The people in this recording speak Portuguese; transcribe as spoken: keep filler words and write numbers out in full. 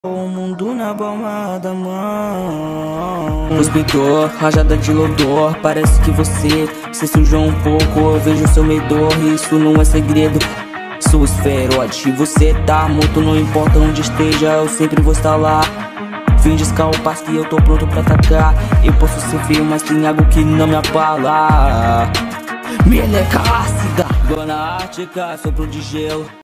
O mundo na palma da mão. Cuspidor, rajada de lodor. Parece que você se sujou um pouco. Eu vejo seu medor, isso não é segredo. Sou esferote, você tá morto. Não importa onde esteja, eu sempre vou estar lá. Vim descar o passo que eu tô pronto pra atacar. Eu posso ser feio, mas tem algo que não me abala. Meleca ácida, dona ártica, sopro de gelo.